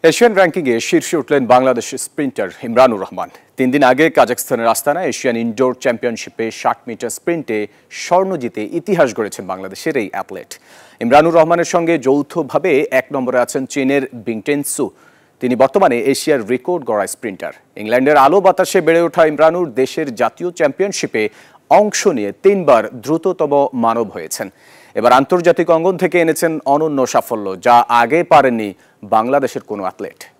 Asian র্যাঙ্কিংয়ে শীর্ষে উঠলেন বাংলাদেশের স্প্রিন্টার ইমরানুর রহমান। 3 দিন আগে কাজাখস্তানের আস্তানায় এশিয়ান ইনডোর চ্যাম্পিয়নশিপে 60 মিটার স্প্রিন্টে স্বর্ণ জিতে ইতিহাস গড়েছেন বাংলাদেশের এই অ্যাথলেট। ইমরানুর রহমানের সঙ্গে যৌথভাবে 1 নম্বরে আছেন চীনের বিংটেনসু। তিনি বর্তমানে এশিয়ার রেকর্ড গড়া স্প্রিন্টার। ইংল্যান্ডের আলো বাতাসে বেড়ে ওঠা ইমরানুর দেশের জাতীয় চ্যাম্পিয়নশিপে অংশ নিয়ে 3 বার দ্রুততম মানব হয়েছেন। এবার আন্তর্জাতিক অঙ্গন থেকে এনেছেন অনন্য সাফল্য, যা আগে পারেননি বাংলাদেশের কোনো অ্যাথলেট।